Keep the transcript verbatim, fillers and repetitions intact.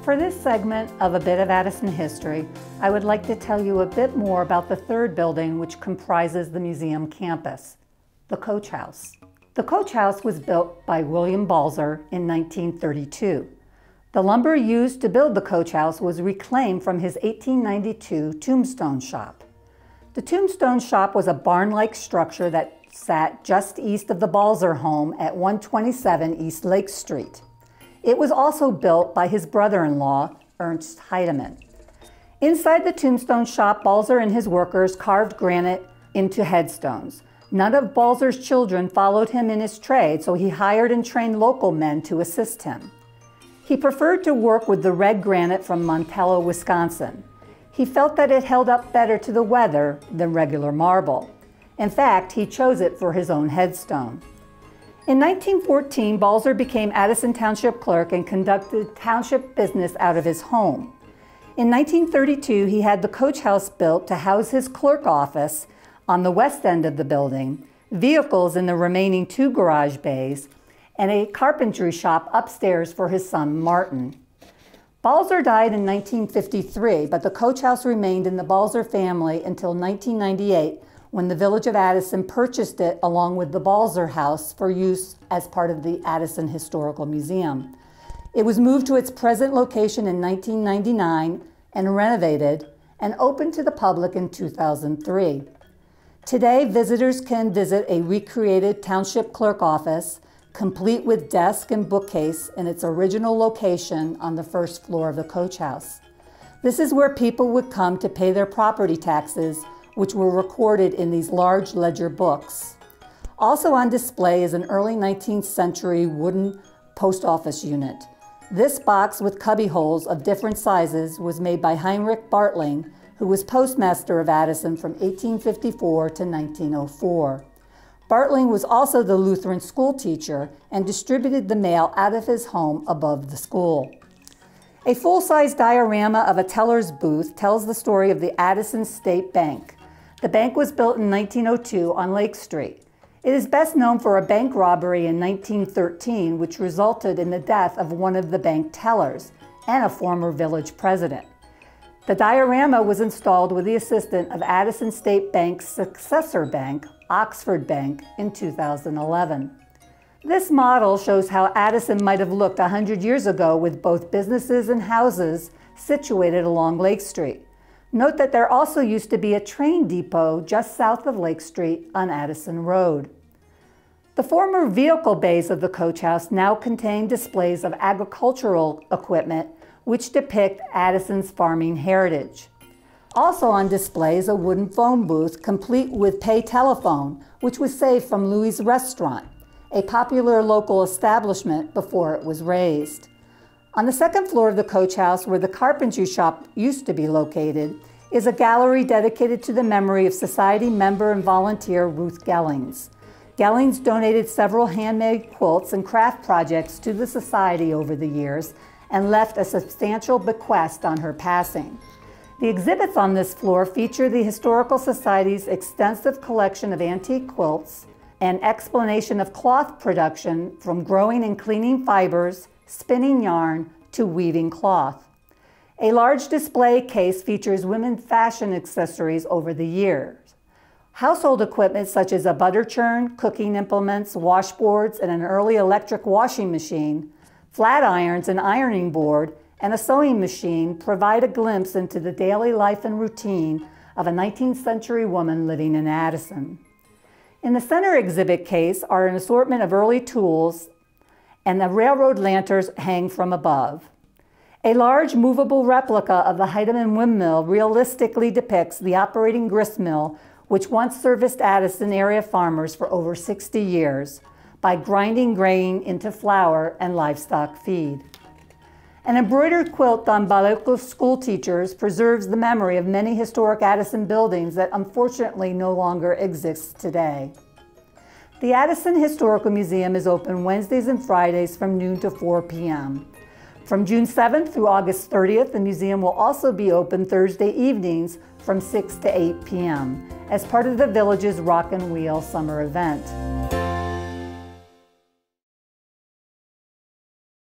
For this segment of A Bit of Addison History, I would like to tell you a bit more about the third building which comprises the museum campus, the Coach House. The Coach House was built by William Balzer in nineteen thirty-two. The lumber used to build the Coach House was reclaimed from his eighteen ninety-two tombstone shop. The tombstone shop was a barn-like structure that sat just east of the Balzer home at one twenty-seven East Lake Street. It was also built by his brother-in-law, Ernst Heidemann. Inside the tombstone shop, Balzer and his workers carved granite into headstones. None of Balzer's children followed him in his trade, so he hired and trained local men to assist him. He preferred to work with the red granite from Montello, Wisconsin. He felt that it held up better to the weather than regular marble. In fact, he chose it for his own headstone. In nineteen fourteen, Balzer became Addison Township Clerk and conducted township business out of his home. In nineteen thirty-two, he had the Coach House built to house his clerk office on the west end of the building, vehicles in the remaining two garage bays, and a carpentry shop upstairs for his son, Martin. Balzer died in nineteen fifty-three, but the Coach House remained in the Balzer family until nineteen ninety-eight, when the village of Addison purchased it along with the Balzer House for use as part of the Addison Historical Museum. It was moved to its present location in nineteen ninety-nine and renovated and opened to the public in two thousand three. Today, visitors can visit a recreated township clerk office, complete with desk and bookcase in its original location on the first floor of the Coach House. This is where people would come to pay their property taxes, which were recorded in these large ledger books. Also on display is an early nineteenth century wooden post office unit. This box with cubby holes of different sizes was made by Heinrich Bartling, who was postmaster of Addison from eighteen fifty-four to nineteen oh four. Bartling was also the Lutheran school teacher and distributed the mail out of his home above the school. A full-size diorama of a teller's booth tells the story of the Addison State Bank. The bank was built in nineteen oh two on Lake Street. It is best known for a bank robbery in nineteen thirteen, which resulted in the death of one of the bank tellers and a former village president. The diorama was installed with the assistance of Addison State Bank's successor bank, Oxford Bank, in two thousand eleven. This model shows how Addison might have looked one hundred years ago with both businesses and houses situated along Lake Street. Note that there also used to be a train depot just south of Lake Street on Addison Road. The former vehicle bays of the Coach House now contain displays of agricultural equipment which depict Addison's farming heritage. Also on display is a wooden phone booth complete with pay telephone, which was saved from Louis' Restaurant, a popular local establishment before it was razed. On the second floor of the Coach House, where the carpentry shop used to be located, is a gallery dedicated to the memory of Society member and volunteer Ruth Gellings. Gellings donated several handmade quilts and craft projects to the Society over the years and left a substantial bequest on her passing. The exhibits on this floor feature the Historical Society's extensive collection of antique quilts and explanation of cloth production from growing and cleaning fibers, spinning yarn, to weaving cloth. A large display case features women's fashion accessories over the years. Household equipment such as a butter churn, cooking implements, washboards, and an early electric washing machine, flat irons, an ironing board, and a sewing machine provide a glimpse into the daily life and routine of a nineteenth century woman living in Addison. In the center exhibit case are an assortment of early tools, and the railroad lanterns hang from above. A large movable replica of the Heidemann windmill realistically depicts the operating grist mill, which once serviced Addison area farmers for over sixty years by grinding grain into flour and livestock feed. An embroidered quilt done by local school teachers preserves the memory of many historic Addison buildings that unfortunately no longer exist today. The Addison Historical Museum is open Wednesdays and Fridays from noon to four p m From June seventh through August thirtieth, the museum will also be open Thursday evenings from six to eight p m as part of the village's Rock and Wheel summer event.